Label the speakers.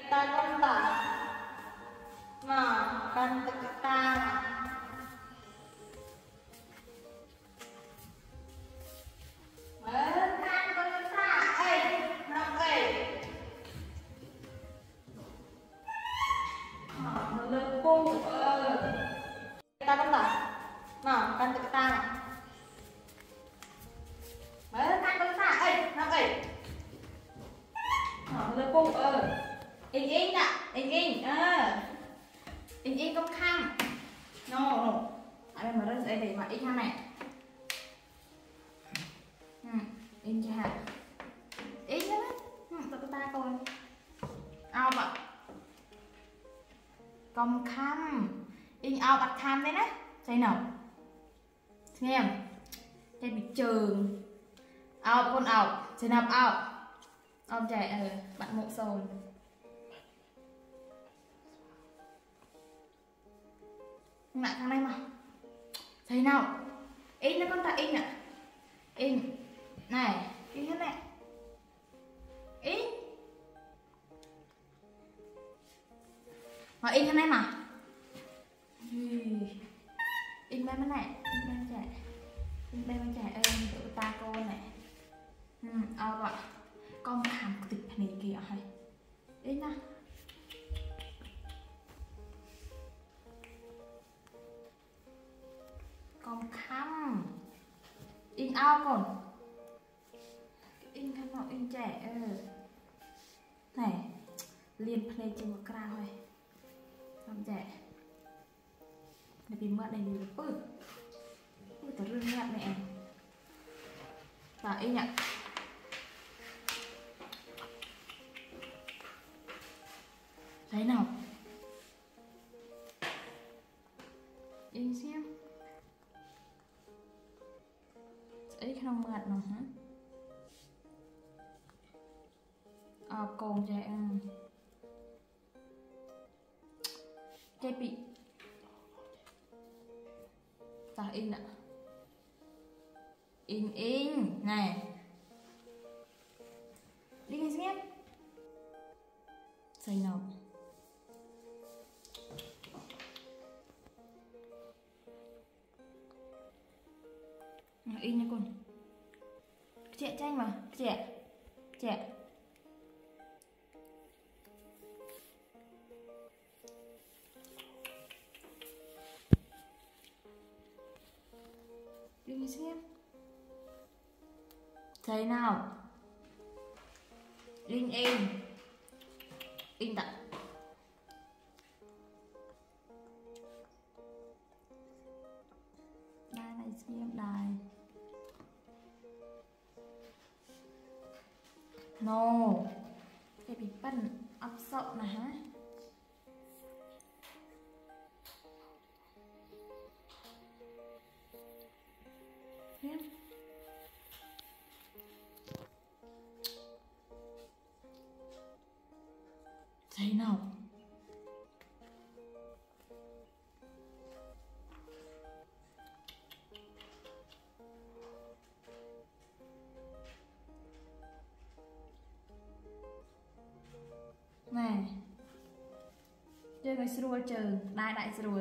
Speaker 1: ta con tả mà con tự ta ta con tả mà con tự ta mà ta con tả ấy nó ấy lên cung in ạ in công khăm no ai mà rất dễ để mà in này in cho hả in đó tụi ta coi ao ạ công khăm in ao bạch khăm đấy đấy thấy nào nghe không đây bị trường ao con ao sẽ nạp ao ông trẻ bạn mộ sồn lại thằng này mà thấy nào in nó con ta in ạ in này in thế này in mà in thế này mà in bên này in bên trẻ ơi tụi ta cô này ạ con khám tịch này kìa hay in nè con khăm in ao còn in khăm nào in trẻ này liền play trên một cào thôi làm trẻ để bị mất này đi ui tao rưng nhạt mẹ và in nhặt thấy nào in xem ấy không mệt nào hả còn trẻ cái bị ta in ạ in này đi xem Seynob in nha con trẻ tranh mà trẻ đi xem thấy nào in tặng đài này xem đài no cái bị bẩn ấp sậu này hả xem thấy nào này chơi người xua chờ đại xua